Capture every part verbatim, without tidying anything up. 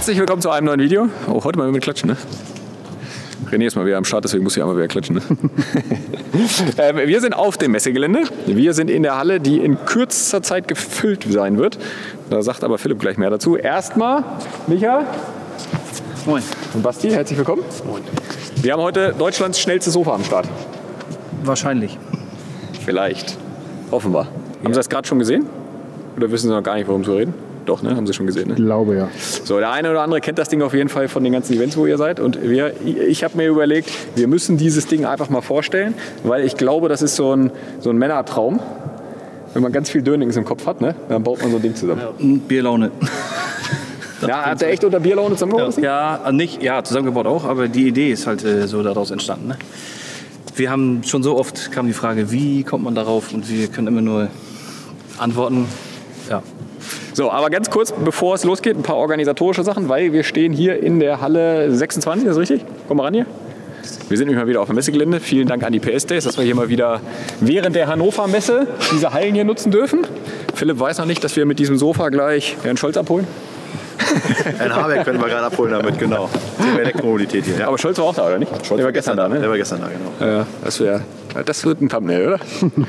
Herzlich willkommen zu einem neuen Video. Oh, heute mal mit Klatschen, ne? René ist mal wieder am Start, deswegen muss ich einmal wieder klatschen. Ne? ähm, wir sind auf dem Messegelände. Wir sind in der Halle, die in kürzester Zeit gefüllt sein wird. Da sagt aber Philipp gleich mehr dazu. Erstmal, Micha. Moin. Und Basti, herzlich willkommen. Moin. Wir haben heute Deutschlands schnellstes Sofa am Start. Wahrscheinlich. Vielleicht. Hoffen wir. Ja. Haben Sie das gerade schon gesehen? Oder wissen Sie noch gar nicht, worum Sie reden? Doch, ne? Haben Sie schon gesehen, ne? Ich glaube, ja. So, der eine oder andere kennt das Ding auf jeden Fall von den ganzen Events, wo ihr seid. Und wir, ich habe mir überlegt, wir müssen dieses Ding einfach mal vorstellen, weil ich glaube, das ist so ein, so ein Männertraum. Wenn man ganz viel Dönings im Kopf hat, ne? Dann baut man so ein Ding zusammen. Ja, Bierlaune. Ja, habt ihr echt unter Bierlaune zusammengebaut? Ja, ja, nicht, ja, zusammengebaut auch, aber die Idee ist halt äh, so daraus entstanden. Ne? Wir haben schon so oft kam die Frage, wie kommt man darauf? Und wir können immer nur antworten, ja. So, aber ganz kurz, bevor es losgeht, ein paar organisatorische Sachen, weil wir stehen hier in der Halle sechsundzwanzig, ist das richtig? Komm mal ran hier. Wir sind nämlich mal wieder auf dem Messegelände. Vielen Dank an die P S Days, dass wir hier mal wieder während der Hannover Messe diese Hallen hier nutzen dürfen. Philipp weiß noch nicht, dass wir mit diesem Sofa gleich Herrn Scholz abholen. Ein Haarwerk können wir gerade abholen damit, genau. Die Elektromobilität hier. Ja. Aber Scholz war auch da, oder nicht? Scholz der war gestern da, ne? Der war gestern da, genau. Ja, das, wär, das wird ein Thumbnail, oder?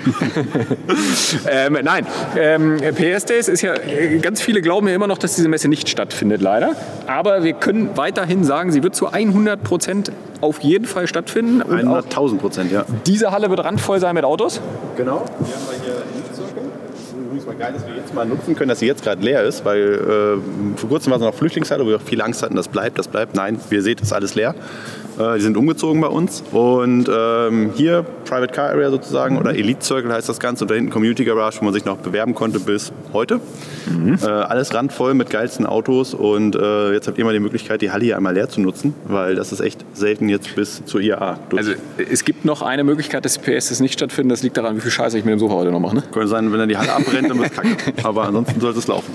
ähm, nein, ähm, P S Days ist ja, ganz viele glauben ja immer noch, dass diese Messe nicht stattfindet, leider. Aber wir können weiterhin sagen, sie wird zu hundert Prozent auf jeden Fall stattfinden. hunderttausend Prozent, ja. Diese Halle wird randvoll sein mit Autos. Genau. Hier haben wir hier Elite-Circle. Das ist übrigens mal geil, dass wir jetzt mal nutzen können, dass sie jetzt gerade leer ist, weil äh, vor kurzem war es noch Flüchtlingshalle, wo wir auch viel Angst hatten, das bleibt, das bleibt. Nein, wie ihr seht, ist alles leer. Äh, die sind umgezogen bei uns. Und ähm, hier Private Car Area sozusagen, oder Elite Circle heißt das Ganze. Und da hinten Community Garage, wo man sich noch bewerben konnte bis heute. Mhm. Äh, alles randvoll mit geilsten Autos. Und äh, jetzt habt ihr mal die Möglichkeit, die Halle hier einmal leer zu nutzen, weil das ist echt selten jetzt bis zur I A A durch. Also es gibt noch eine Möglichkeit, dass die P S Ds nicht stattfinden. Das liegt daran, wie viel Scheiße ich mit dem Sofa heute noch mache. Ne? Könnte sein, wenn dann die Halle abbrennt, dann wird es kacke. Aber ansonsten sollte es laufen.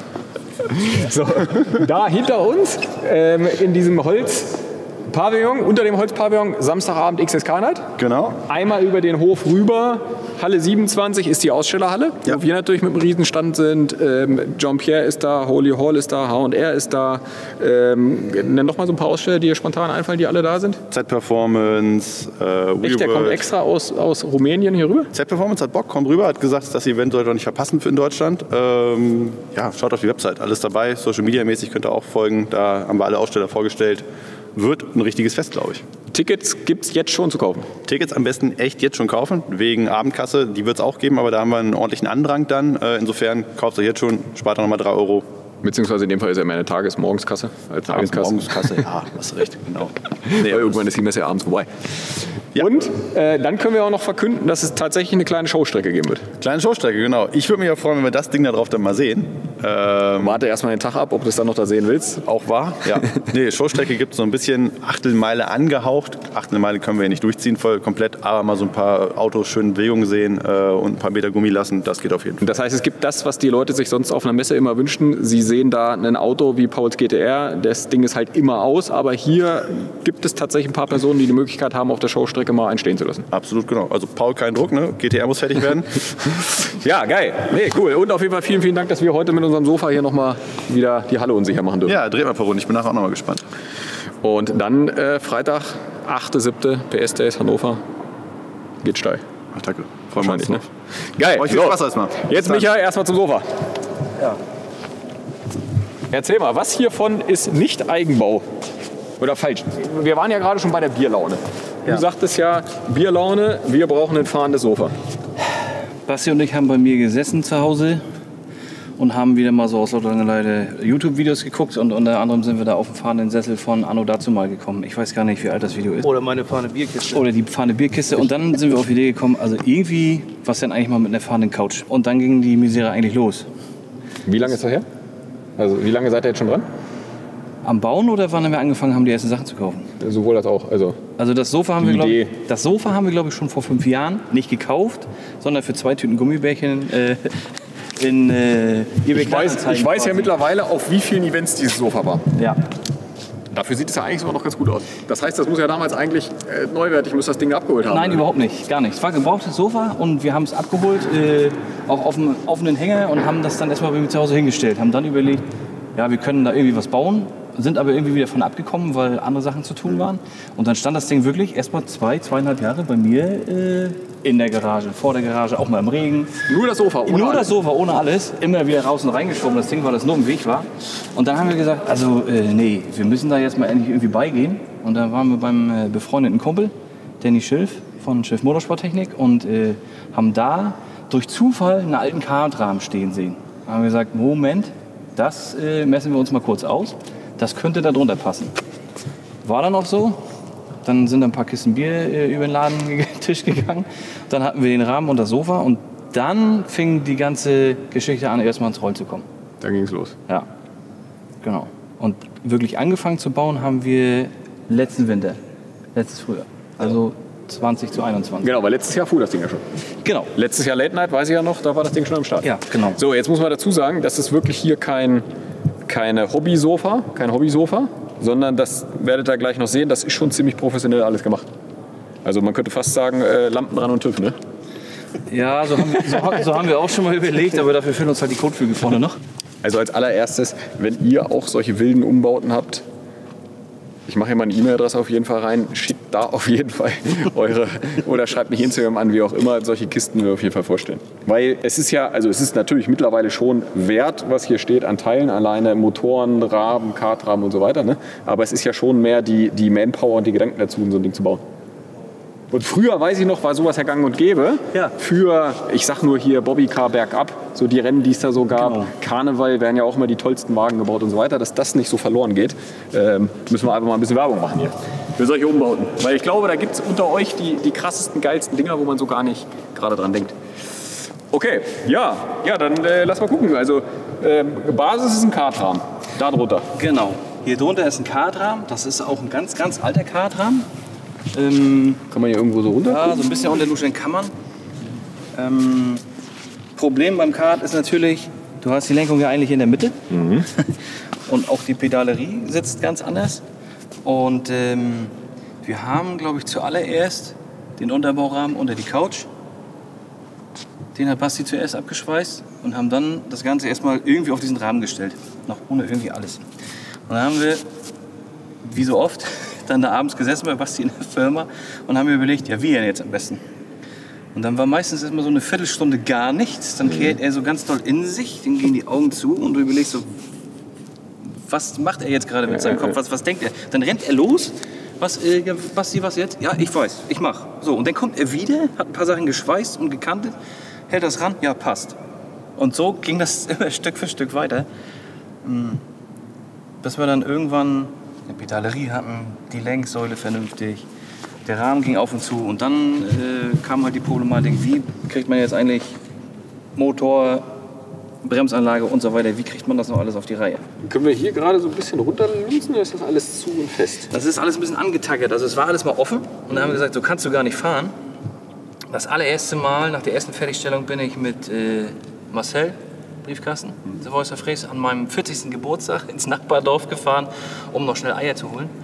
So, da hinter uns ähm, in diesem Holz Pavillon, unter dem Holzpavillon, Samstagabend X S K Night. Genau. Einmal über den Hof rüber, Halle siebenundzwanzig ist die Ausstellerhalle, ja. Wo wir natürlich mit einem Riesenstand sind. Ähm, Jean-Pierre ist da, Holy Hall ist da, H und R ist da. Ähm, nenn noch mal so ein paar Aussteller, die dir spontan einfallen, die alle da sind. Z-Performance, äh, Echt, der kommt extra aus, aus Rumänien hier rüber? Z-Performance hat Bock, kommt rüber, hat gesagt, das Event sollte ihr nicht verpassen für in Deutschland. Ähm, ja, schaut auf die Website, alles dabei. Social Media mäßig könnt ihr auch folgen, da haben wir alle Aussteller vorgestellt. Wird ein richtiges Fest, glaube ich. Tickets gibt es jetzt schon zu kaufen? Tickets am besten echt jetzt schon kaufen, wegen Abendkasse. Die wird es auch geben, aber da haben wir einen ordentlichen Andrang dann. Äh, insofern kauft euch jetzt schon, spart ihr nochmal drei Euro. Beziehungsweise in dem Fall ist ja mehr eine Tages-Morgenskasse als eine Abendskasse. Morgenskasse, ja, hast recht, genau. Nee, irgendwann ist die Messe ja abends vorbei. Ja. Und äh, dann können wir auch noch verkünden, dass es tatsächlich eine kleine Showstrecke geben wird. Kleine Showstrecke, genau. Ich würde mich auch freuen, wenn wir das Ding da drauf dann mal sehen. Ähm, Warte erstmal den Tag ab, ob du es dann noch da sehen willst. Auch wahr? Ja. Nee, Showstrecke gibt es so ein bisschen Achtelmeile angehaucht. Achtelmeile können wir ja nicht durchziehen voll komplett, aber mal so ein paar Autos schön in Bewegung sehen äh, und ein paar Meter Gummi lassen, das geht auf jeden Fall. Das heißt, es gibt das, was die Leute sich sonst auf einer Messe immer wünschen. Sie sehen da ein Auto wie Pauls G T R, das Ding ist halt immer aus, aber hier gibt es tatsächlich ein paar Personen, die die Möglichkeit haben, auf der Showstrecke mal einstehen zu lassen. Absolut, genau. Also Paul, kein Druck, ne? G T R muss fertig werden. Ja, geil. Nee, cool. Und auf jeden Fall vielen, vielen Dank, dass wir heute mit unserem Sofa hier nochmal wieder die Halle unsicher machen dürfen. Ja, dreht mal ein paar Runden. Ich bin nachher auch nochmal gespannt. Und dann äh, Freitag, achter siebter P S Days Hannover. Geht steil. Ach, danke. Freuen wir uns, ne? Geil. Euch viel Spaß erstmal. Jetzt, Micha, erstmal zum Sofa. Ja. Erzähl mal, was hiervon ist nicht Eigenbau? Oder falsch? Wir waren ja gerade schon bei der Bierlaune. Du ja. sagtest ja, Bierlaune, wir brauchen ein fahrendes Sofa. Basti und ich haben bei mir gesessen zu Hause und haben wieder mal so aus lauter Langeweile YouTube-Videos geguckt und unter anderem sind wir da auf dem fahrenden Sessel von Anno dazu mal gekommen. Ich weiß gar nicht, wie alt das Video ist. Oder meine fahrende Bierkiste. Oder die fahrende Bierkiste. Und dann sind wir auf die Idee gekommen, also irgendwie, was denn eigentlich mal mit einer fahrenden Couch? Und dann ging die Misere eigentlich los. Wie lange ist das her? Also wie lange seid ihr jetzt schon dran? Am Bauen oder wann wir angefangen haben, die ersten Sachen zu kaufen? Sowohl als auch. Also, also das Sofa haben wir, glaube ich, das Sofa haben wir, glaube ich, schon vor fünf Jahren nicht gekauft, sondern für zwei Tüten Gummibärchen äh, in äh, Ich weiß, ich weiß ja mittlerweile, auf wie vielen Events dieses Sofa war. Ja. Dafür sieht es ja eigentlich sogar noch ganz gut aus. Das heißt, das muss ja damals eigentlich äh, neuwertig, muss das Ding abgeholt haben. Nein, überhaupt nicht, gar nicht. Es war ein gebrauchtes Sofa und wir haben es abgeholt, äh, auch auf einem offenen Hänger und haben das dann erstmal bei mir zu Hause hingestellt. Haben dann überlegt, ja, wir können da irgendwie was bauen. sind aber irgendwie wieder von abgekommen, weil andere Sachen zu tun waren. Und dann stand das Ding wirklich erstmal zwei, zweieinhalb Jahre bei mir äh, in der Garage, vor der Garage, auch mal im Regen. Nur das Sofa, ohne Nur alles. das Sofa, ohne alles. Immer wieder raus und reingeschoben, das Ding, weil das nur im Weg war. Und dann haben wir gesagt, also äh, nee, wir müssen da jetzt mal endlich irgendwie beigehen. Und dann waren wir beim äh, befreundeten Kumpel, Danny Schilf von Schilf Motorsporttechnik, und äh, haben da durch Zufall einen alten Kartrahmen stehen sehen. Da haben wir gesagt, Moment, das äh, messen wir uns mal kurz aus. Das könnte da drunter passen. War dann auch so. Dann sind ein paar Kisten Bier äh, über den Ladentisch gegangen. Dann hatten wir den Rahmen und das Sofa. Und dann fing die ganze Geschichte an, erstmal ins Rollen zu kommen. Dann ging es los. Ja, genau. Und wirklich angefangen zu bauen haben wir letzten Winter, letztes Frühjahr. Also zwanzig zu einundzwanzig. Genau, weil letztes Jahr fuhr das Ding ja schon. Genau. Letztes Jahr Late Night, weiß ich ja noch, da war das Ding schon am Start. Ja, genau. So, jetzt muss man dazu sagen, das ist wirklich hier kein, keine Hobbysofa, kein Hobbysofa, sondern das werdet ihr gleich noch sehen, das ist schon ziemlich professionell alles gemacht. Also man könnte fast sagen, äh, Lampen dran und TÜV, ne? Ja, so haben, so, so haben wir auch schon mal überlegt, aber dafür fehlen uns halt die Kotflügel vorne noch. Also als allererstes, wenn ihr auch solche wilden Umbauten habt, ich mache hier mal eine E-Mail-Adresse auf jeden Fall rein, schickt da auf jeden Fall eure, oder schreibt mich Instagram an, wie auch immer, solche Kisten wir auf jeden Fall vorstellen. Weil es ist ja, also es ist natürlich mittlerweile schon wert, was hier steht an Teilen, alleine Motoren, Rahmen, Kartrahmen und so weiter, ne? Aber es ist ja schon mehr die, die Manpower und die Gedanken dazu, um so ein Ding zu bauen. Und früher, weiß ich noch, war sowas ja gang und gäbe. Ja. Für, ich sag nur hier, Bobbycar bergab, so die Rennen, die es da so gab. Genau. Karneval werden ja auch immer die tollsten Wagen gebaut und so weiter. Dass das nicht so verloren geht, ähm, müssen wir einfach mal ein bisschen Werbung machen hier. Für solche Umbauten. Weil ich glaube, da gibt es unter euch die, die krassesten, geilsten Dinger, wo man so gar nicht gerade dran denkt. Okay, ja, ja dann äh, lass mal gucken. Also, ähm, Basis ist ein Kartrahmen. Da drunter. Genau. Hier drunter ist ein Kartrahmen. Das ist auch ein ganz, ganz alter Kartrahmen. Ähm, Kann man hier irgendwo so runter? Ja, so ein bisschen unter Duschen kann man. Ähm, Problem beim Kart ist natürlich, du hast die Lenkung ja eigentlich in der Mitte. Mhm. Und auch die Pedalerie sitzt ganz anders. Und ähm, wir haben, glaube ich, zuallererst den Unterbaurahmen unter die Couch. Den hat Basti zuerst abgeschweißt und haben dann das Ganze erstmal irgendwie auf diesen Rahmen gestellt. Noch ohne irgendwie alles. Und dann haben wir, wie so oft, dann da abends gesessen bei Basti in der Firma und haben mir überlegt, ja, wie denn jetzt am besten? Und dann war meistens erstmal so eine Viertelstunde gar nichts. Dann kehrt er so ganz doll in sich, dann gehen die Augen zu und du überlegst so, was macht er jetzt gerade mit seinem Kopf? Was, was denkt er? Dann rennt er los. Was, äh, Basti, was jetzt? Ja, ich weiß, ich mach. So, und dann kommt er wieder, hat ein paar Sachen geschweißt und gekantet, hält das ran, ja, passt. Und so ging das immer Stück für Stück weiter. Bis wir dann irgendwann eine Pedalerie hatten, die Lenksäule vernünftig, der Rahmen ging auf und zu und dann äh, kam halt die Problematik, wie kriegt man jetzt eigentlich Motor, Bremsanlage und so weiter, wie kriegt man das noch alles auf die Reihe? Können wir hier gerade so ein bisschen runterlunzen oder ist das alles zu und fest? Das ist alles ein bisschen angetackert, also es war alles mal offen und dann haben wir gesagt, so kannst du gar nicht fahren. Das allererste Mal, nach der ersten Fertigstellung, bin ich mit äh, Marcel, Briefkasten, The Voice of Fräse, an meinem vierzigsten Geburtstag ins Nachbardorf gefahren, um noch schnell Eier zu holen.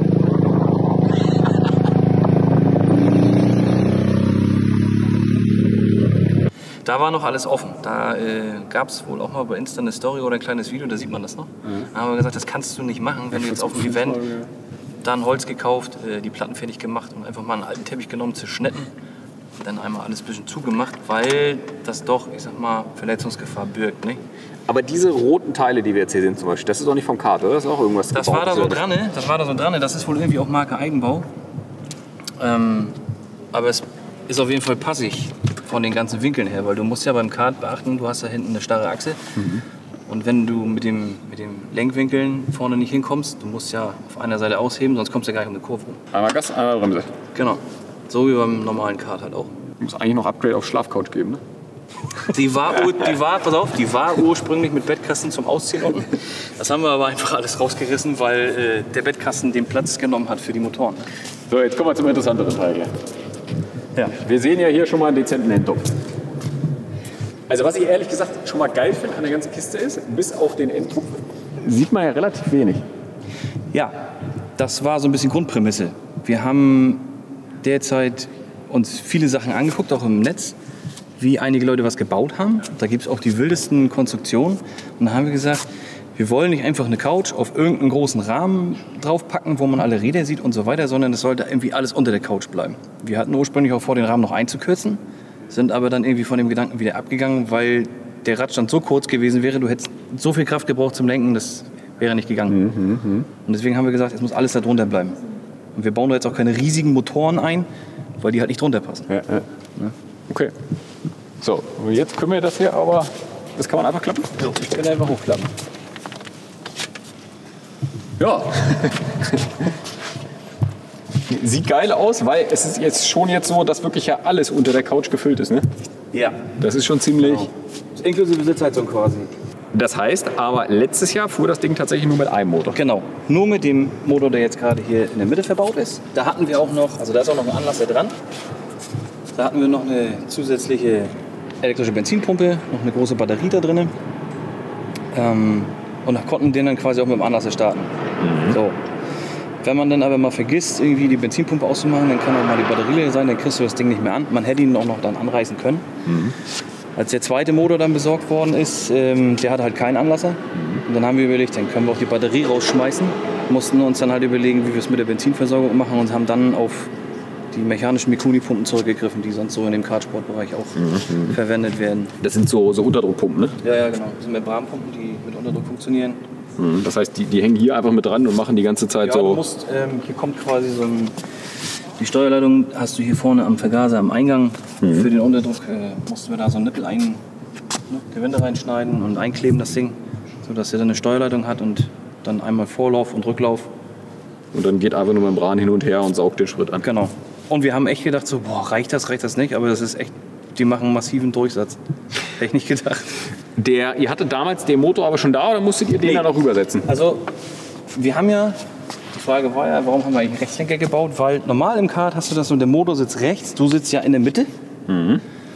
Da war noch alles offen. Da äh, gab es wohl auch mal bei Insta eine Story oder ein kleines Video, da sieht man das noch. Mhm. Da haben wir gesagt, das kannst du nicht machen, wenn du jetzt auf dem Event dann Holz gekauft, äh, die Platten fertig gemacht und einfach mal einen alten Teppich genommen, zerschnitten. Dann einmal alles ein bisschen zugemacht, weil das doch, ich sag mal, Verletzungsgefahr birgt. Ne? Aber diese roten Teile, die wir jetzt hier sehen zum Beispiel, das ist doch nicht vom Kart, oder? Das ist auch irgendwas Das war da so dran, ne? Das war da so dran, ne? Das ist wohl irgendwie auch Marke Eigenbau. Ähm, aber es ist auf jeden Fall passig von den ganzen Winkeln her, weil du musst ja beim Kart beachten, du hast da hinten eine starre Achse. Mhm. Und wenn du mit dem, mit dem Lenkwinkeln vorne nicht hinkommst, du musst ja auf einer Seite ausheben, sonst kommst du ja gar nicht um eine Kurve rum. Einmal Gas, einmal Bremse. Genau. So wie beim normalen Kart halt auch. Muss eigentlich noch Upgrade auf Schlafcouch geben, ne? Die war, die war, pass auf, die war ursprünglich mit Bettkasten zum Ausziehen unten. Das haben wir aber einfach alles rausgerissen, weil äh, der Bettkasten den Platz genommen hat für die Motoren. So, jetzt kommen wir zum interessanteren Teil hier. Ja. Wir sehen ja hier schon mal einen dezenten Endtopf. Also was ich ehrlich gesagt schon mal geil finde an der ganzen Kiste ist, bis auf den Endtopf sieht man ja relativ wenig. Ja, das war so ein bisschen Grundprämisse. Wir haben derzeit uns viele Sachen angeguckt, auch im Netz, wie einige Leute was gebaut haben. Da gibt es auch die wildesten Konstruktionen. Und dann haben wir gesagt, wir Wir wollen nicht einfach eine Couch auf irgendeinen großen Rahmen draufpacken, wo man alle Räder sieht und so weiter, sondern es sollte irgendwie alles unter der Couch bleiben. Wir hatten ursprünglich auch vor, den Rahmen noch einzukürzen, sind aber dann irgendwie von dem Gedanken wieder abgegangen, weil der Radstand so kurz gewesen wäre, du hättest so viel Kraft gebraucht zum Lenken, das wäre nicht gegangen. Mhm, mh. Und deswegen haben wir gesagt, es muss alles da drunter bleiben. Und wir bauen da jetzt auch keine riesigen Motoren ein, weil die halt nicht drunter passen. Ja, ja. Ja. Okay. So, und jetzt können wir das hier aber, das kann man einfach klappen? So, ich kann einfach hochklappen. Ja. Sieht geil aus, weil es ist jetzt schon jetzt so, dass wirklich ja alles unter der Couch gefüllt ist, ne? Ja. Das ist schon ziemlich... Genau. Inklusive Sitzheizung quasi. Das heißt, aber letztes Jahr fuhr das Ding tatsächlich nur mit einem Motor. Genau, nur mit dem Motor, der jetzt gerade hier in der Mitte verbaut ist. Da hatten wir auch noch, also da ist auch noch ein Anlasser dran. Da hatten wir noch eine zusätzliche elektrische Benzinpumpe, noch eine große Batterie da drin. Ähm, und konnten den dann quasi auch mit dem Anlasser starten. Mhm. So. Wenn man dann aber mal vergisst, irgendwie die Benzinpumpe auszumachen, dann kann auch mal die Batterie leer sein, dann kriegst du das Ding nicht mehr an. Man hätte ihn auch noch dann anreißen können. Mhm. Als der zweite Motor dann besorgt worden ist, ähm, der hatte halt keinen Anlasser. Mhm. Und dann haben wir überlegt, dann können wir auch die Batterie rausschmeißen. Mussten uns dann halt überlegen, wie wir es mit der Benzinversorgung machen und haben dann auf die mechanischen Mikuni-Pumpen zurückgegriffen, die sonst so in dem Kartsportbereich auch mhm. verwendet werden. Das sind so, so Unterdruckpumpen, ne? Ja, ja, genau. Das sind Membranpumpen, die mit Unterdruck funktionieren. Mhm. Das heißt, die, die hängen hier einfach mit dran und machen die ganze Zeit ja, so... Du musst, ähm, hier kommt quasi so ein... Die Steuerleitung hast du hier vorne am Vergaser am Eingang. Mhm. Für den Unterdruck äh, mussten wir da so ein Nippel ein, ne, Gewinde reinschneiden und einkleben das Ding, sodass er dann eine Steuerleitung hat und dann einmal Vorlauf und Rücklauf. Und dann geht einfach nur Membran hin und her und saugt den Schritt an. Genau. Und wir haben echt gedacht, so, boah, reicht das, reicht das nicht? Aber das ist echt, die machen einen massiven Durchsatz. Hätte ich nicht gedacht. Der, ihr hattet damals den Motor aber schon da oder musstet ihr den nee. dann noch rübersetzen? Also, wir haben ja, die Frage war ja, warum haben wir eigentlich einen Rechtslenker gebaut? Weil normal im Kart hast du das und der Motor sitzt rechts, du sitzt ja in der Mitte. Mhm.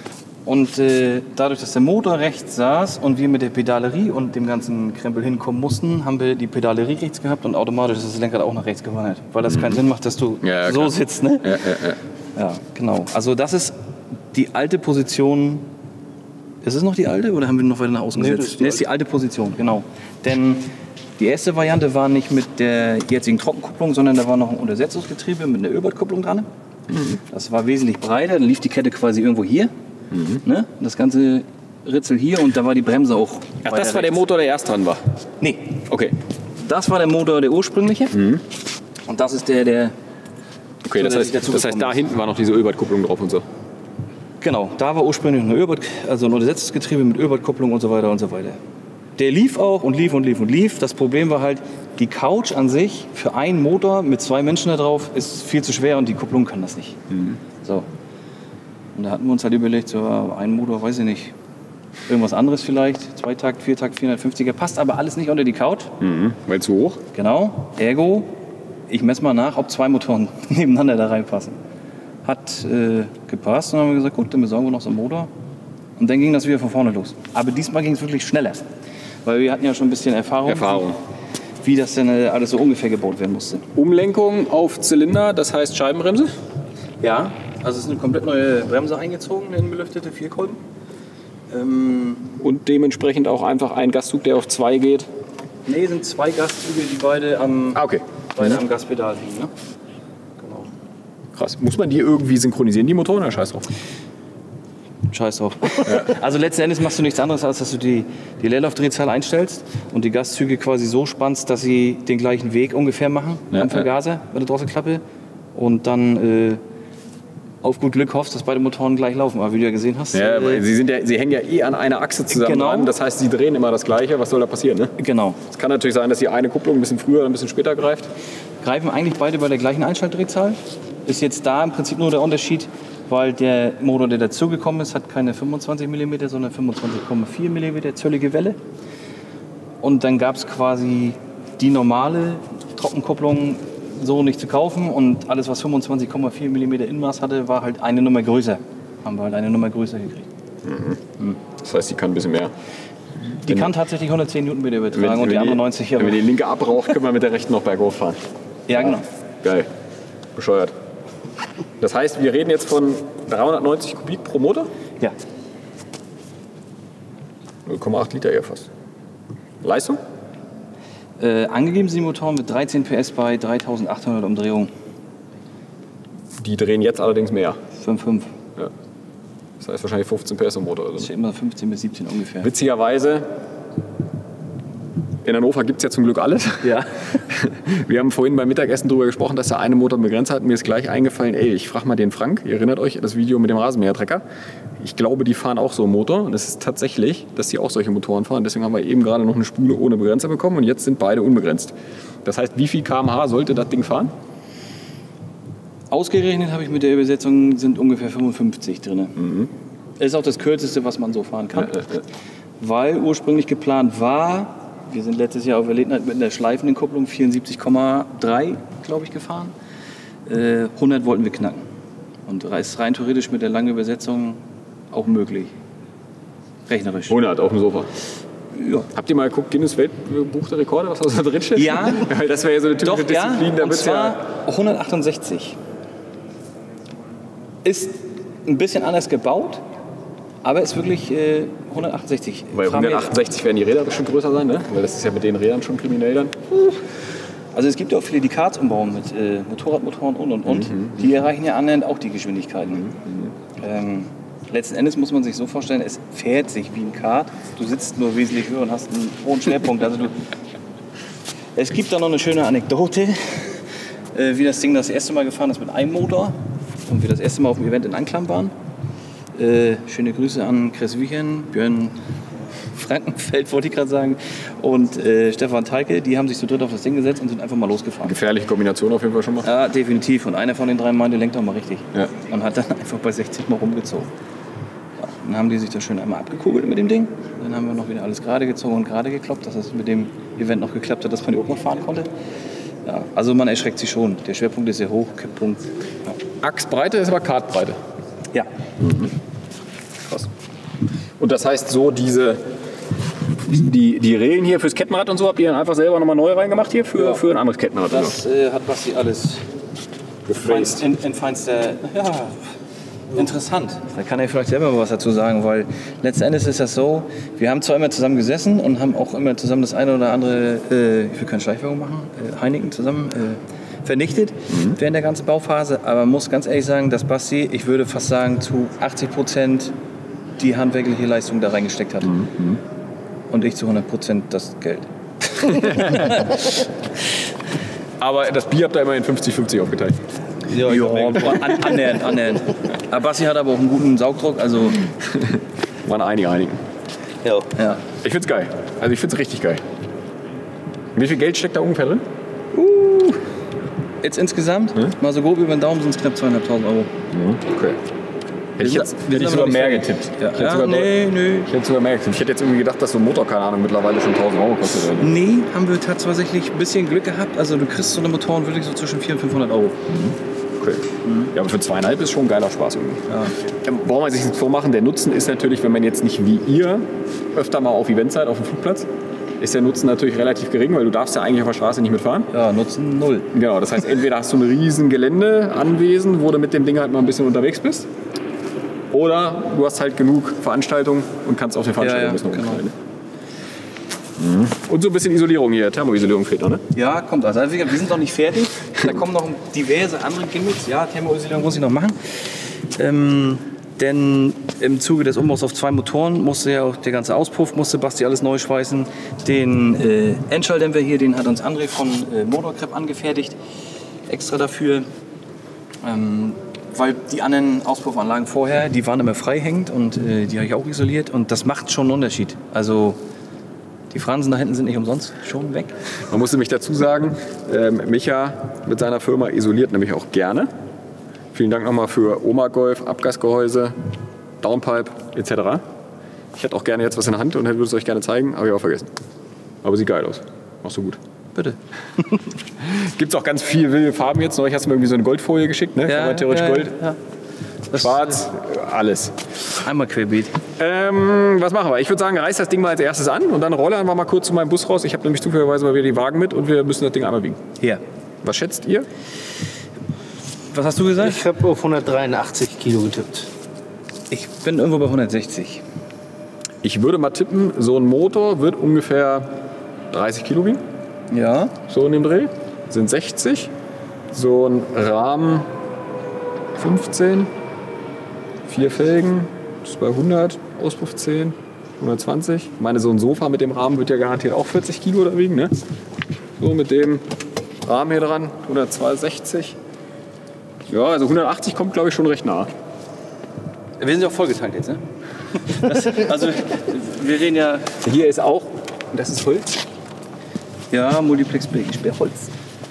Und äh, dadurch, dass der Motor rechts saß und wir mit der Pedalerie und dem ganzen Krempel hinkommen mussten, haben wir die Pedalerie rechts gehabt und automatisch ist das Lenkrad auch nach rechts gewandert. Weil das mhm. keinen Sinn macht, dass du ja, ja, so klar. sitzt. Ne? Ja, ja, ja. Ja, genau. Also das ist die alte Position. Ist es noch die alte oder haben wir noch weiter nach außen gesetzt? Nee, das ist die, nee, ist die alte Position, genau. Denn die erste Variante war nicht mit der jetzigen Trockenkupplung, sondern da war noch ein Untersetzungsgetriebe mit einer Ölbordkupplung dran. Mhm. Das war wesentlich breiter, dann lief die Kette quasi irgendwo hier. Mhm. Ne? Das ganze Ritzel hier und da war die Bremse auch. Ach, das war rechts. Der Motor, der erst dran war? Nee. Okay. Das war der Motor, der ursprüngliche. Mhm. Und das ist der, der... Okay, das heißt, das heißt, da hinten war noch diese Ölbordkupplung drauf und so? Genau, da war ursprünglich eine Ölbord, also ein Untersetzungsgetriebe mit Ölbordkupplung und so weiter und so weiter. Der lief auch und lief und lief und lief. Das Problem war halt, die Couch an sich für einen Motor mit zwei Menschen da drauf ist viel zu schwer und die Kupplung kann das nicht. Mhm. So. Und da hatten wir uns halt überlegt, so ein Motor, weiß ich nicht, irgendwas anderes vielleicht, Zweitakt, Viertakt, vierhundertfünfziger, passt aber alles nicht unter die Couch. Mhm, weil zu hoch? Genau, ergo, ich messe mal nach, ob zwei Motoren nebeneinander da reinpassen. Hat äh, gepasst und dann haben wir gesagt, gut, dann besorgen wir noch so einen Motor. Und dann ging das wieder von vorne los. Aber diesmal ging es wirklich schneller, weil wir hatten ja schon ein bisschen Erfahrung, Erfahrung. Wie, wie das denn äh, alles so ungefähr gebaut werden musste. Umlenkung auf Zylinder, das heißt Scheibenbremse? Ja. Also es ist eine komplett neue Bremse eingezogen, eine belüftete Vierkolben. Ähm Und dementsprechend auch einfach ein Gastzug, der auf zwei geht? Nee, sind zwei Gastzüge, die beide am, ah, okay. beide mhm. am Gaspedal liegen. Ne? Genau. Krass. Muss man die irgendwie synchronisieren, die Motoren, oder scheiß drauf? Scheiß drauf. Ja. Also letzten Endes machst du nichts anderes, als dass du die, die Leerlaufdrehzahl einstellst und die Gastzüge quasi so spannst, dass sie den gleichen Weg ungefähr machen ja, am Vergaser ja. mit der Drosselklappe. Und dann... Äh, auf gut Glück hoffst, dass beide Motoren gleich laufen. Aber wie du ja gesehen hast... Ja, äh, sie, sind ja, sie hängen ja eh an einer Achse zusammen genau. dran. Das heißt, sie drehen immer das Gleiche. Was soll da passieren? Ne? Genau. Es kann natürlich sein, dass die eine Kupplung ein bisschen früher oder ein bisschen später greift. Greifen eigentlich beide bei der gleichen Einschaltdrehzahl. Ist jetzt da im Prinzip nur der Unterschied, weil der Motor, der dazugekommen ist, hat keine fünfundzwanzig Millimeter, sondern fünfundzwanzig Komma vier Millimeter zöllige Welle. Und dann gab es quasi die normale Trockenkupplung so nicht zu kaufen und alles, was fünfundzwanzig Komma vier Millimeter Inmaß hatte, war halt eine Nummer größer. Haben wir halt eine Nummer größer gekriegt. Mhm. Mhm. Das heißt, die kann ein bisschen mehr. Die wenn, kann tatsächlich hundertzehn Newtonmeter übertragen wenn, und die andere neunzig. Wenn wir die linke abrauchen, können wir mit der rechten noch bergauf fahren. Ja, genau. Geil. Bescheuert. Das heißt, wir reden jetzt von dreihundertneunzig Kubik pro Motor? Ja. null Komma acht Liter ja fast. Leistung? Äh, angegeben sind die Motoren mit dreizehn P S bei dreitausendachthundert Umdrehungen. Die drehen jetzt allerdings mehr. fünf Komma fünf. Ja. Das heißt wahrscheinlich fünfzehn P S im Motor. Das ist immer fünfzehn bis siebzehn ungefähr. Witzigerweise, in Hannover gibt es ja zum Glück alles. Ja. Wir haben vorhin beim Mittagessen darüber gesprochen, dass der eine Motor begrenzt hat. Mir ist gleich eingefallen, ey, ich frage mal den Frank, ihr erinnert euch, das Video mit dem Rasenmähertrecker. Ich glaube, die fahren auch so einen Motor. Und es ist tatsächlich, dass die auch solche Motoren fahren. Deswegen haben wir eben gerade noch eine Spule ohne Begrenzer bekommen und jetzt sind beide unbegrenzt. Das heißt, wie viel Kilometer pro Stunde sollte das Ding fahren? Ausgerechnet habe ich mit der Übersetzung sind ungefähr fünfundfünfzig drin. Mhm. Ist auch das kürzeste, was man so fahren kann. Ja, ja, ja. Weil ursprünglich geplant war, wir sind letztes Jahr auf der Late Night mit einer schleifenden Kupplung vierundsiebzig Komma drei, glaube ich, gefahren. Äh, hundert wollten wir knacken. Und das ist rein theoretisch mit der langen Übersetzung auch möglich. Rechnerisch. hundert auf dem Sofa. Ja. Habt ihr mal geguckt, Guinness Weltbuch der Rekorde, was da drin steht? Ja. Weil das wäre ja so eine typische Doch, ja. Disziplin. Da Und wird's ja zwar hundertachtundsechzig. Ist ein bisschen anders gebaut, aber ist wirklich äh, hundertachtundsechzig. Weil hundertachtundsechzig werden die Räder bestimmt größer sein, ne? Weil das ist ja mit den Rädern schon kriminell dann. Also es gibt ja auch viele, die Karts umbauen mit äh, Motorradmotoren und und und. Mhm. Die erreichen ja annähernd auch die Geschwindigkeiten. Mhm. Ähm, letzten Endes muss man sich so vorstellen, es fährt sich wie ein Kart. Du sitzt nur wesentlich höher und hast einen hohen Schwerpunkt. Also du es gibt da noch eine schöne Anekdote, äh, wie das Ding das erste Mal gefahren ist mit einem Motor und wir das erste Mal auf dem Event in Anklam waren. Äh, schöne Grüße an Chris Wiechen, Björn Frankenfeld, wollte ich gerade sagen, und äh, Stefan Teike. Die haben sich zu dritt auf das Ding gesetzt und sind einfach mal losgefahren. Gefährliche Kombination auf jeden Fall schon mal. Ja, definitiv. Und einer von den drei meinte, lenkt doch mal richtig. Ja. Und hat dann einfach bei sechzig mal rumgezogen. Ja, dann haben die sich da schön einmal abgekugelt mit dem Ding. Dann haben wir noch wieder alles gerade gezogen und gerade gekloppt, dass es mit dem Event noch geklappt hat, dass man die auch noch fahren konnte. Ja, also man erschreckt sich schon. Der Schwerpunkt ist sehr hoch, Kipppunkt. Ja. Achsbreite ist aber Kartbreite. Ja. Mhm. Krass. Und das heißt so, diese die, die Rillen hier fürs Kettenrad und so, habt ihr dann einfach selber nochmal neu reingemacht hier für, Ja. für ein anderes Kettenrad? Das äh, hat Basti alles gefräst. in, in feinster... Ja, interessant. Da kann er vielleicht selber mal was dazu sagen, weil letzten Endes ist das so, wir haben zwar immer zusammen gesessen und haben auch immer zusammen das eine oder andere, äh, ich will keine Schleichwerbung machen, äh, Heineken zusammen äh, vernichtet mhm. während der ganzen Bauphase, aber man muss ganz ehrlich sagen, dass Basti, ich würde fast sagen, zu achtzig Prozent die handwerkliche Leistung da reingesteckt hat. Mhm. Und ich zu hundert Prozent das Geld. Aber das Bier habt ihr immerhin fünfzig fünfzig aufgeteilt. Ja, ja an, annähernd, annähernd. Aber Basti hat aber auch einen guten Saugdruck, also... Waren einige, einigen. Ja. ja. Ich find's geil. Also ich find's richtig geil. Wie viel Geld steckt da ungefähr drin? Uh, jetzt insgesamt, hm? mal so grob über den Daumen, sind es knapp zweitausendfünfhundert Euro. Okay. Hätte ich jetzt hätte ich sogar mehr getippt. Ja. Ich hätte Ja, sogar nee, nee. Ich hätte sogar mehr getippt. Ich hätte jetzt irgendwie gedacht, dass so ein Motor, keine Ahnung, mittlerweile schon tausend Euro kostet. Oder? Nee, haben wir tatsächlich ein bisschen Glück gehabt. Also du kriegst so eine Motoren wirklich so zwischen vierhundert und fünfhundert Euro. Mhm. Okay. Mhm. Ja, aber für zweieinhalb ist schon ein geiler Spaß irgendwie. Ja. Ja, braucht man sich nicht vormachen. Der Nutzen ist natürlich, wenn man jetzt nicht wie ihr öfter mal auf Event seid, auf dem Flugplatz, ist der Nutzen natürlich relativ gering, weil du darfst ja eigentlich auf der Straße nicht mitfahren. Ja, Nutzen null. Genau, das heißt, entweder hast du ein riesen Gelände, Anwesen, wo du mit dem Ding halt mal ein bisschen unterwegs bist. Oder du hast halt genug Veranstaltungen und kannst auf den Veranstaltungen ja, ja, ein bisschen genau. rumknallen. Mhm. Und so ein bisschen Isolierung hier, Thermoisolierung fehlt noch, ne? Ja, kommt also. Wir sind noch nicht fertig. Da kommen noch diverse andere Gimmicks. Ja, Thermoisolierung muss ich noch machen. Ähm, denn im Zuge des Umbaus auf zwei Motoren musste ja auch der ganze Auspuff, musste Basti alles neu schweißen. Den äh, Endschalldämpfer hier, den hat uns André von äh, Motorcrep angefertigt. Extra dafür. Ähm, Weil die anderen Auspuffanlagen vorher, die waren immer freihängend und äh, die habe ich auch isoliert. Und das macht schon einen Unterschied. Also die Fransen da hinten sind nicht umsonst schon weg. Man muss nämlich dazu sagen, ähm, Micha mit seiner Firma isoliert nämlich auch gerne. Vielen Dank nochmal für Oma Golf, Abgasgehäuse, Downpipe et cetera. Ich hätte auch gerne jetzt was in der Hand und würde es euch gerne zeigen, habe ich auch vergessen. Aber sieht geil aus. Machst du gut. Bitte. Gibt es auch ganz viele wilde Farben jetzt. Neulich hast du mir irgendwie so eine Goldfolie geschickt, ne? Ja, theoretisch ja, Gold, ja. Das, Schwarz, alles. Einmal querbeet. Ähm, was machen wir? Ich würde sagen, reiß das Ding mal als erstes an und dann rolle einfach mal kurz zu meinem Bus raus. Ich habe nämlich zufälligerweise mal wieder die Wagen mit und wir müssen das Ding einmal wiegen. Hier. Was schätzt ihr? Was hast du gesagt? Ich habe auf hundertdreiundachtzig Kilo getippt. Ich bin irgendwo bei hundertsechzig. Ich würde mal tippen, so ein Motor wird ungefähr dreißig Kilo wiegen. Ja. So in dem Dreh. Sind sechzig. So ein Rahmen fünfzehn. Vier Felgen. Das ist bei hundert. Auspuff zehn. hundertzwanzig. Ich meine, so ein Sofa mit dem Rahmen wird ja garantiert auch vierzig Kilo da wiegen, ne? So mit dem Rahmen hier dran. hundertzweiundsechzig. Ja, also hundertachtzig kommt, glaube ich, schon recht nah. Wir sind ja auch vollgetankt jetzt, ne? Das, also, wir reden ja... Hier ist auch, und das ist Holz. Ja, Multiplex Blech, Sperrholz.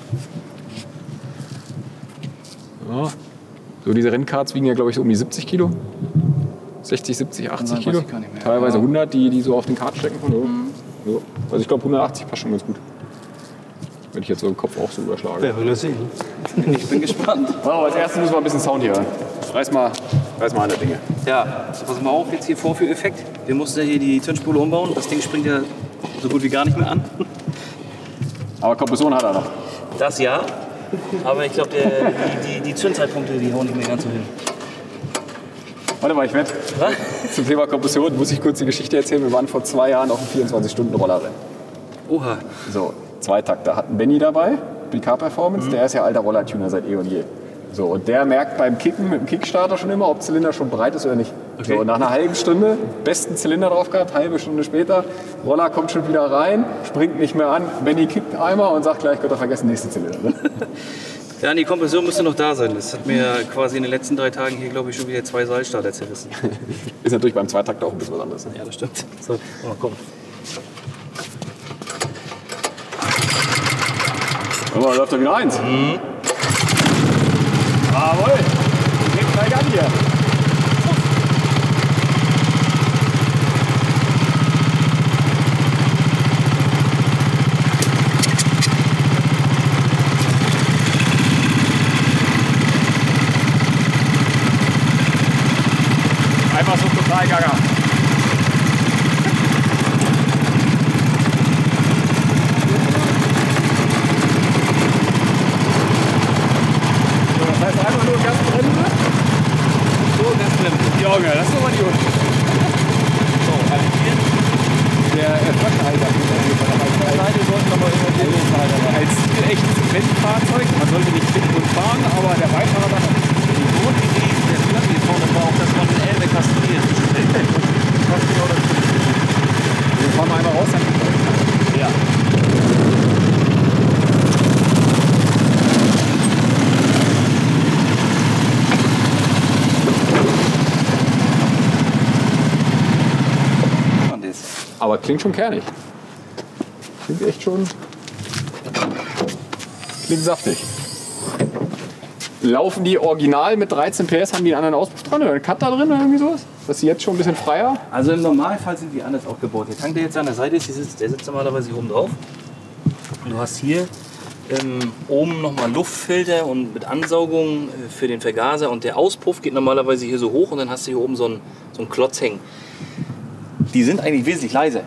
Ja. So diese Rennkarts wiegen ja, glaube ich, so um die siebzig Kilo. sechzig, siebzig, achtzig Nein, Kilo. weiß ich gar nicht mehr. Teilweise Ja. hundert, die, die so auf den Kart stecken. So. Mhm. So. Also ich glaube, hundertachtzig passt schon ganz gut. Wenn ich jetzt so im Kopf auch so überschlage. Wer will das sehen? Ich bin gespannt. Oh, als erstes müssen wir ein bisschen Sound hier hören. Reiß mal, reiß mal an der Dinge. Ja, pass mal auf, jetzt hier Vorführeffekt. Wir mussten ja hier die Zündspule umbauen. Das Ding springt ja so gut wie gar nicht mehr an. Aber Kompression hat er noch. Das ja. Aber ich glaube, die, die, die Zündzeitpunkte, die hauen nicht mehr ganz so hin. Warte mal, ich werde zum Thema Kompression muss ich kurz die Geschichte erzählen. Wir waren vor zwei Jahren auf einem vierundzwanzig-Stunden-Rollerrennen. Oha. So, Zweitakter hatten Benny dabei, P K Performance, mhm. Der ist ja alter Rollertuner seit eh und je. So, und der merkt beim Kicken mit dem Kickstarter schon immer, ob Zylinder schon bereit ist oder nicht. Okay. So, und nach einer halben Stunde, besten Zylinder drauf gehabt, halbe Stunde später, Roller kommt schon wieder rein, springt nicht mehr an, Benny kickt einmal und sagt gleich, Gott, er vergessen, nächste Zylinder. Ne? Ja, die Kompression müsste noch da sein. Das hat mir quasi in den letzten drei Tagen hier, glaube ich, schon wieder zwei Seilstarter zerrissen. Ist natürlich beim Zweitakter auch ein bisschen was anderes. Ne? Ja, das stimmt. So, mal gucken. Aber da läuft da wieder eins. Mhm. Jawohl. Geht gleich an hier. Einfach so total gaga. Das heißt einfach nur Gasbremse. So, Gasbremse. Junge, das ist doch mal die Hund. So, also hier der äh, Flaschenhalter. Nein, wir sollten aber immer den Als echtes Rennfahrzeug, man sollte nicht finden und fahren, aber der Beifahrer darf nicht. Die Grundidee der Flamme vorne war auch, dass man den Elbe kastriert. Wir fahren mal einmal raus, dann Ja. Aber klingt schon kernig. Klingt echt schon. Klingt saftig. Laufen die original mit dreizehn P S? Haben die einen anderen Auspuff dran oder einen Cut da drin oder irgendwie sowas? Das ist jetzt schon ein bisschen freier? Also im Normalfall sind die anders aufgebaut. Der Tank, der jetzt an der Seite ist, der sitzt, der sitzt normalerweise hier oben drauf. Und du hast hier ähm, oben nochmal Luftfilter und mit Ansaugung äh, für den Vergaser. Und der Auspuff geht normalerweise hier so hoch und dann hast du hier oben so einen, so einen Klotz hängen. Die sind eigentlich wesentlich leiser.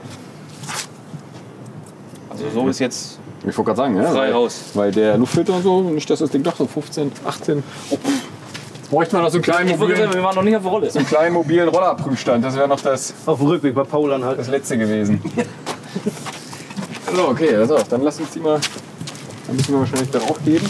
Also so ist jetzt Ich wollte gerade sagen, ja, frei weil, raus. weil der Luftfilter und so, nicht, dass das Ding doch so fünfzehn, achtzehn. Oh, jetzt bräuchte man noch so einen kleinen Ich wollte sagen, mobilen, wir waren noch nicht auf der Rolle. so einen kleinen mobilen Rollerprüfstand. Das wäre noch das, Auf dem Rückweg bei Paul anhalten. das letzte gewesen. So, okay, pass auf, dann lass uns die mal. Dann müssen wir wahrscheinlich darauf geben.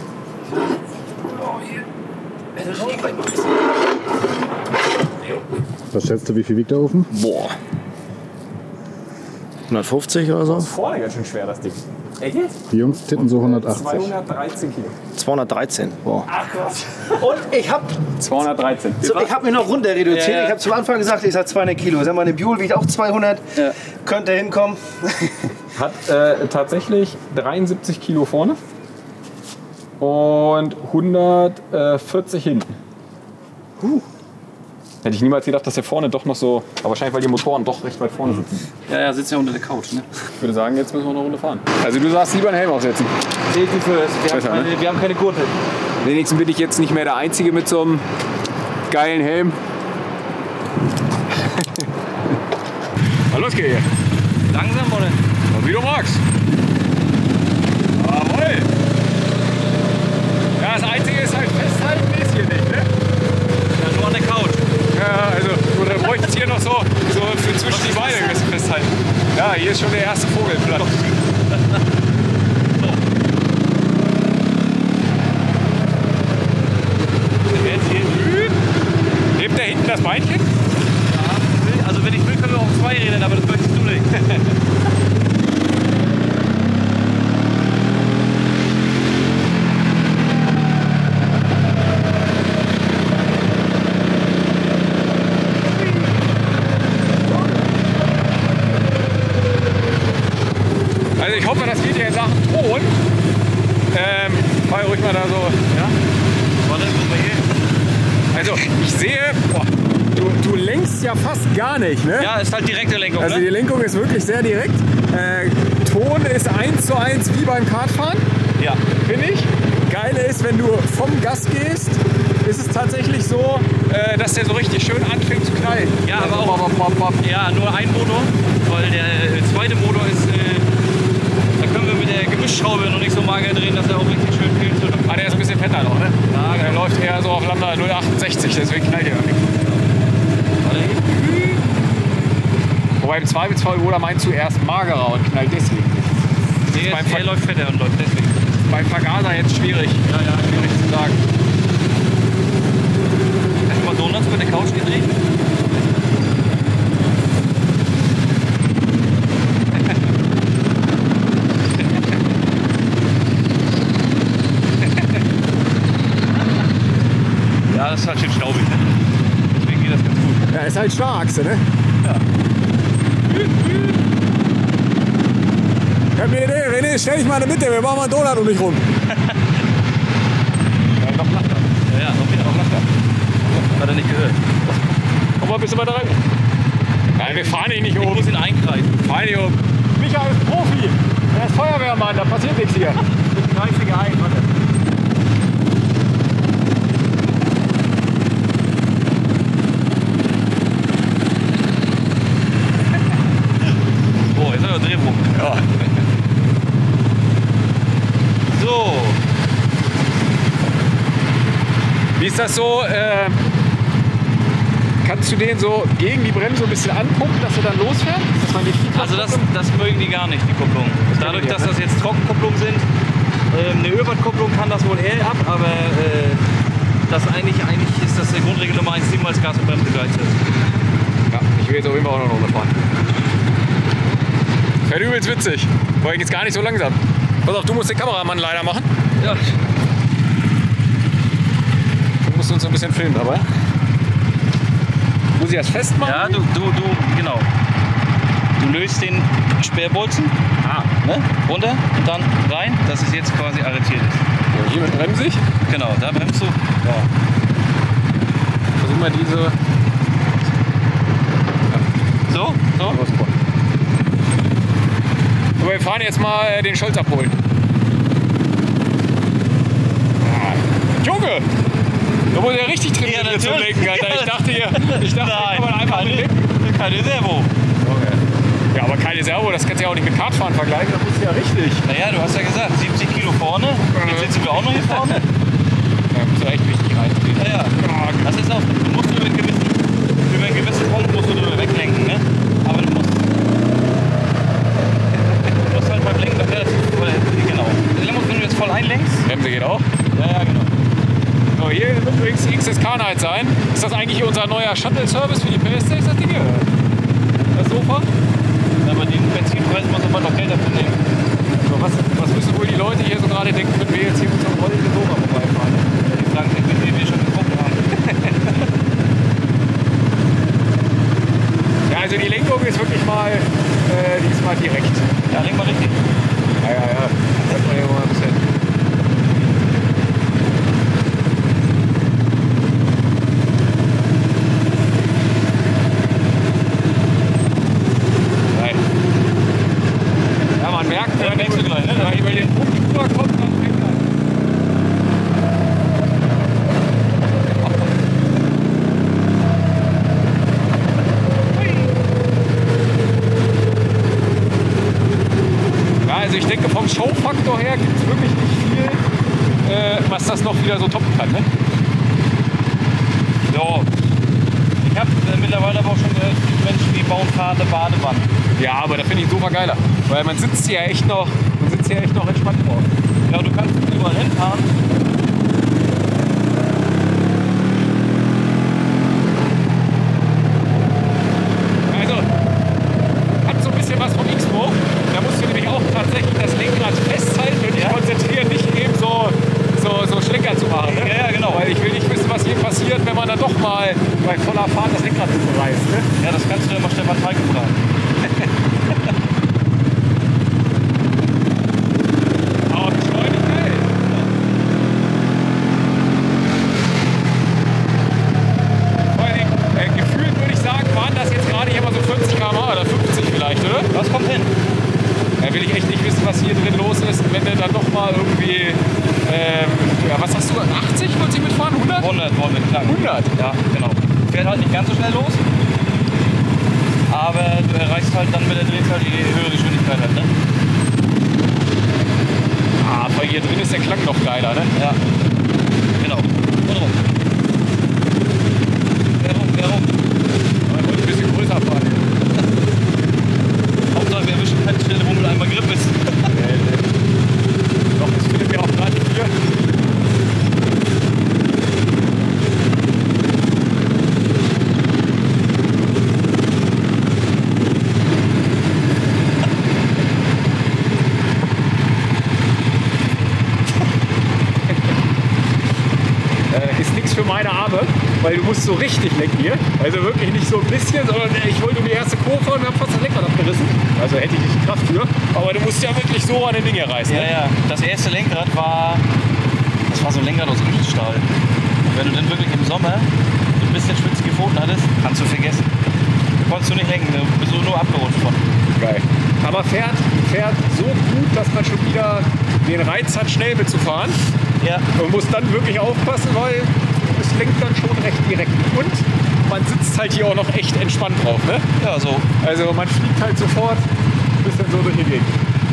Was schätzt du, wie viel wiegt der Ofen? Boah, hundertfünfzig oder so? vorne ganz schön schwer das Ding. Echt jetzt? Die Jungs titten so hundertachtzig. zweihundertdreizehn Kilo. zweihundertreizehn. Boah. Und ich hab, zweihundertreizehn. so, ich hab mich noch runter reduziert. Ja, ja. Ich habe zum Anfang gesagt, ich sag zweihundert Kilo. Sag mal, eine Buell wiegt auch zweihundert. Ja. Könnte hinkommen. Hat äh, tatsächlich dreiundsiebzig Kilo vorne und hundertvierzig hinten. Uh. Hätte ich niemals gedacht, dass der vorne doch noch so. Aber wahrscheinlich, weil die Motoren doch recht weit vorne sitzen. Ja, ja, sitzt ja unter der Couch. Ne? Ich würde sagen, jetzt müssen wir noch eine Runde fahren. Also, du sagst lieber einen Helm aufsetzen. Safety first. Wir, Besser, haben keine, ne? wir haben keine Gurte. Wenigstens bin ich jetzt nicht mehr der Einzige mit so einem geilen Helm. Na, los geht's. Langsam, oder? Wie du magst. Jawohl. Ja, das Einzige ist halt festhalten ist hier nicht, ne? Ja, nur an der Couch. Ja, also du da bräuchtest hier noch so, so für zwischen die Beine ein bisschen festhalten. Ja, hier ist schon der erste Vogelplatz. Also ich hoffe, das geht ja in Sachen Ton. Ähm, fahr ruhig mal da so. Ja? Warte, guck mal hier. Also ich sehe, boah, du, du lenkst ja fast gar nicht, ne? Ja, ist halt direkte Lenkung, Also ne? die Lenkung ist wirklich sehr direkt. Äh, Ton ist eins zu eins wie beim Kartfahren, Ja. finde ich. Geile ist, wenn du vom Gas gehst, ist es tatsächlich so, äh, dass der so richtig schön anfängt zu knallen. Ja, Also aber auch- bop, bop, bop. Ja, nur ein Motor, weil der äh, zweite Motor ist, äh, da können wir mit der Gemischschraube noch nicht so mager drehen, dass er auch richtig schön viel zu Ah, der ist ein bisschen fetter noch, ne? Ja, der läuft eher so auf Lambda null achtundsechzig, deswegen knallt der nicht. Wobei im Zweifelsfall oder meinst du erst magerer und knallt deswegen. Nee, beim er Ver- läuft fetter und läuft deswegen. Beim Vergaser jetzt schwierig. Ja, ja, schwierig zu sagen. Hast du mal Donuts mit der Couch gedreht? Ja, das ist halt schön staubig, ne? Deswegen geht das ganz gut. Ja, ist halt Starrachse, ne? Ja. Ich hab eine Idee, René, stell dich mal in der Mitte, wir machen mal einen Donut um dich rum. Ja, noch lacht er. Ja, ja, noch wieder, noch lacht er. Hat er nicht gehört. Komm mal ein bisschen weiter rein. Nein, wir fahren ihn nicht Ich um. muss ihn einkreisen. Fahren ihn um. Micha ist Profi. Er ist Feuerwehrmann, da passiert nichts hier. Ich kreise ein, warte. Oh, jetzt haben wir Drehbuch. Ja. So. Wie ist das so? Äh, kannst du den so gegen die Bremse ein bisschen anpumpen, dass er dann losfährt? Dass man die Also das, das mögen die gar nicht, die Kupplung. Dadurch, dass das jetzt Trockenkupplungen sind, ähm, eine Ölbadkupplung kann das wohl eher ab, aber äh, das eigentlich, eigentlich ist das der Grundregel Nummer eins, niemals Gas und Bremse gleichzeitig. Ja, ich will jetzt auf jeden Fall auch noch eine Runde fahren. Fährt übelst witzig. Vor allem geht's gar nicht so langsam. Pass auf, du musst den Kameramann leider machen. Ja. Du musst uns so ein bisschen filmen dabei. Muss ich das festmachen? Ja, du, du, du, genau. Du löst den Sperrbolzen, Ah. ne? Runter und dann rein, dass es jetzt quasi arretiert ist. Ja, hiermit bremse ich. Genau, da bremst du. Ja. Versuch mal diese. So, so. Aber super. Aber wir fahren jetzt mal den Scholz abholen. Ah. Junge! Da muss er richtig trainieren Ja, zum natürlich. Lenken, Alter. Ich dachte hier, ich dachte, Nein, kann man einfach keine, mit lenken. keine Servo. Ja, aber keine Servo, das kannst du ja auch nicht mit Kartfahren vergleichen, das musst du ja richtig. Naja, du hast ja gesagt, siebzig Kilo vorne. Jetzt sitzen wir auch noch hier vorne. Da musst du echt richtig reindrehen. Ja, ja. Das ist auch, du musst über einen gewissen, über einen gewissen Punkt musst du drüber weglenken, ne? Aber du musst, du musst halt beim Lenken relativ, genau. Wenn du jetzt voll einlenkst. Bremse geht auch. Ja, ja, genau. So, hier wird übrigens die X S K-Night sein. Ist das eigentlich unser neuer Shuttle-Service für die P S D? Ist das Ding hier? Das Sofa? Ja, bei den Benzinpreisen muss man noch Geld dafür nehmen. So, was, was müssen wohl die Leute hier so gerade denken, wenn wir jetzt hier mit so einem rollenden Sofa vorbeifahren? Die fragen sich, wie viel wir schon geguckt haben. Ja, also die Lenkung ist wirklich mal, äh, die ist mal direkt. Ja, lenk mal richtig. Ja, ja, ja. Das hat man ja mal ein bisschen. Nein. Ja, man merkt, Ja, wenn merkst du gleich, ne? man über den Punkt rüberkommt, dann fängt er an. Ja, also ich denke, vom Showfaktor her gibt es wirklich nicht viel, äh, was das noch wieder so toppen kann. Ne? So. Ich habe äh, mittlerweile aber auch schon gehört, es gibt Menschen, die bauen fahrende Badewannen. Ja, aber da finde ich super geiler. Weil man sitzt hier echt noch, man sitzt hier echt noch entspannt drauf. Ja, du kannst überall hinfahren. Also, hat so ein bisschen was vom X-Mo. Da musst du nämlich auch tatsächlich das Lenkrad festhalten und dich Ja. konzentrieren, nicht eben so, so, so Schlenker zu machen. Ne? Ja, ja, genau. Weil ich will nicht wissen, was hier passiert, wenn man dann doch mal bei voller Fahrt das Lenkrad reißt. Ne? Ja, das kannst du immer Stefan Falke fragen. will ich echt nicht wissen, was hier drin los ist. Und wenn der dann noch mal irgendwie, ähm, ja, was hast du, achtzig wolltest du mitfahren? hundert? hundert wollen wir knacken. hundert? Ja, genau. Fährt halt nicht ganz so schnell los. Aber du erreichst halt dann mit der Drehzahl die höhere Geschwindigkeit halt, ne? Ah, weil hier drin ist der Klang noch geiler, ne? Ja. Genau. Und rum. Wer rum, wer rum. Man wollte ein bisschen größer fahren. Hauptsache wir erwischen keine Stelle, wo mit einmal Grip ist. Nee, nee. Doch, das findet mir auch gerade hier. Ist nichts für meine Arme, weil du musst so richtig lenken hier. Also wirklich nicht so ein bisschen, sondern ich wollte um die erste Kurve fahren und habe fast das Lenkrad abgerissen. Also hätte ich nicht die Kraft für. Aber du musst ja wirklich so an den Ding hier reißen. Ja, Ne? ja. Das erste Lenkrad war, das war so ein Lenkrad aus Edelstahl. Und wenn du dann wirklich im Sommer so ein bisschen schwitzige Pfoten hattest, kannst du vergessen. Konntest du nicht lenken, du bist nur abgerutscht von. Geil. Aber fährt, fährt so gut, dass man schon wieder den Reiz hat, schnell mitzufahren. Ja. Man muss dann wirklich aufpassen, weil es lenkt dann schon recht direkt. Und man sitzt halt hier auch noch echt entspannt drauf. Ne? Ja, so. Also man fliegt halt sofort ein bisschen so durch die Gegend.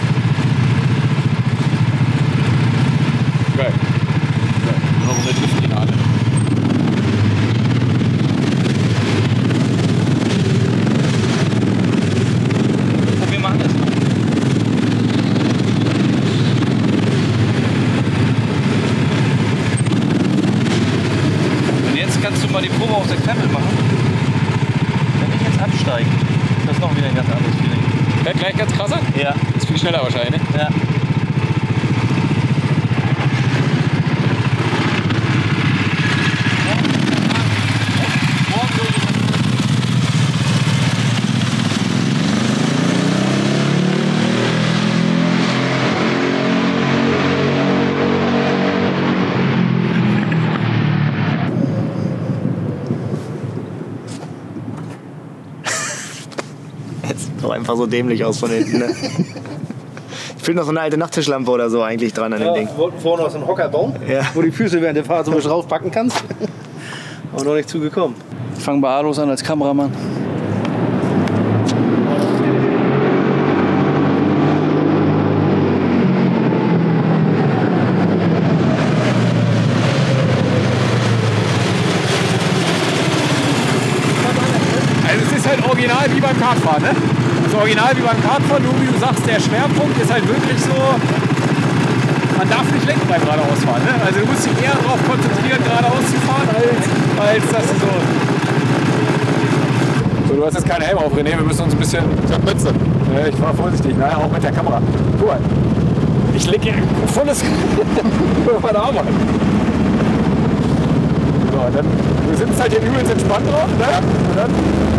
Geil. Warum wir driften die alle? Und wir machen das. Und jetzt kannst du mal die Probe auf der Klemmel machen. Wenn ich jetzt absteige, ist das noch wieder ein ganz anderes Feeling. Fährt gleich ganz krasser? Ja. Ist viel schneller wahrscheinlich, ne? Ja. Sieht doch einfach so dämlich aus von hinten. Ne? Fehlt noch so eine alte Nachttischlampe oder so eigentlich dran an dem Ding. Wir wollten vorne noch so einen Hocker bauen, Ja. wo die Füße während der Fahrt so ein bisschen raufpacken kannst. Aber noch nicht zugekommen. Ich fange bei Alos an als Kameramann. Also es ist halt original wie beim Kartfahren, ne? Also original wie beim Kartfahren, nur wie du sagst, der Schwerpunkt ist halt wirklich so, man darf nicht lenken beim geradeausfahren, ne? Also du musst dich eher darauf konzentrieren, geradeaus zu fahren, als, als dass du so... So, du hast jetzt keinen Helm auf, René, wir müssen uns ein bisschen... Ich hab Mütze. Ja, ich war vorsichtig, ne? Auch mit der Kamera. Guck mal. Ich leg hier volles für meine Arbeit. So, dann, du sitzt halt hier übelst entspannt drauf, ne? Und dann...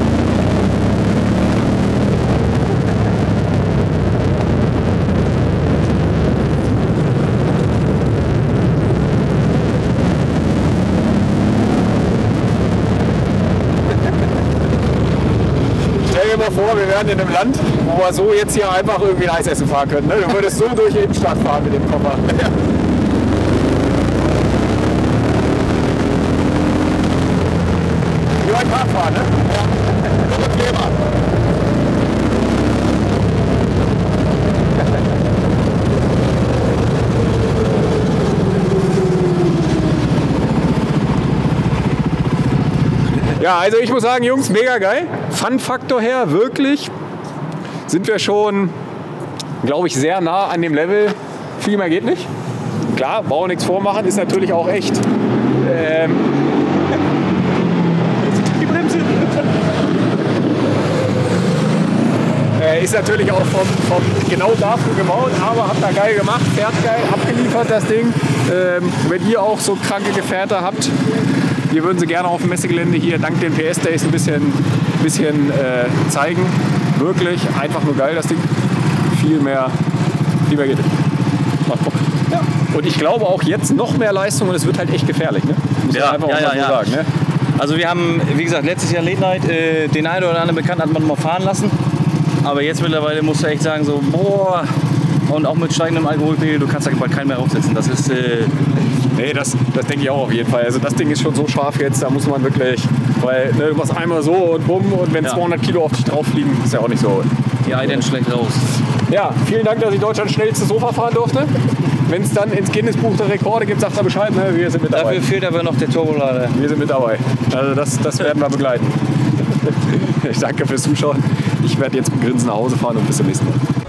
Stell dir mal vor, wir wären in einem Land, wo wir so jetzt hier einfach irgendwie ein Eis essen fahren können. Ne? Du würdest so durch die Innenstadt fahren mit dem Koffer. Wie beim Radfahren, ne? Ja. Nur mit Kleber. Ja, also ich muss sagen, Jungs, mega geil. Fun-Faktor her, wirklich, sind wir schon, glaube ich, sehr nah an dem Level. Viel mehr geht nicht. Klar, brauchen nichts vormachen, ist natürlich auch echt. Ähm, die Bremse. äh, ist natürlich auch vom, vom genau dafür gebaut, aber habt ihr geil gemacht, fährt geil, abgeliefert das Ding. Ähm, wenn ihr auch so kranke Gefährte habt, wir würden sie gerne auf dem Messegelände hier dank den P S Days ein bisschen, bisschen äh, zeigen. Wirklich einfach nur geil, das Ding. Viel mehr, viel mehr geht nicht. Macht Bock. Ja. Und ich glaube auch jetzt noch mehr Leistung und es wird halt echt gefährlich. Ne? Muss Ja, man einfach ja, auch mal ja, so ja. sagen. Ne? Also wir haben, wie gesagt, letztes Jahr Late Night, äh, den einen oder anderen Bekannten hat man mal fahren lassen. Aber jetzt mittlerweile musst du echt sagen, so, boah, und auch mit steigendem Alkoholpegel, du kannst da bald keinen mehr aufsetzen. Das ist. Äh nee, das, das denke ich auch auf jeden Fall. Also das Ding ist schon so scharf jetzt, da muss man wirklich. Weil ne, du machst einmal so und bumm, und wenn Ja. zweihundert Kilo auf dich drauf fliegen, ist ja auch nicht so. die Ident schlecht raus. Ja, vielen Dank, dass ich Deutschlands schnellstes Sofa fahren durfte. Wenn es dann ins Guinness-Buch der Rekorde gibt, sagt er Bescheid, ne? Wir sind mit dabei. Dafür fehlt aber noch der Turbolader. Wir sind mit dabei. Also das, das werden wir begleiten. Ich danke fürs Zuschauen. Ich werde jetzt mit Grinsen nach Hause fahren und bis zum nächsten Mal.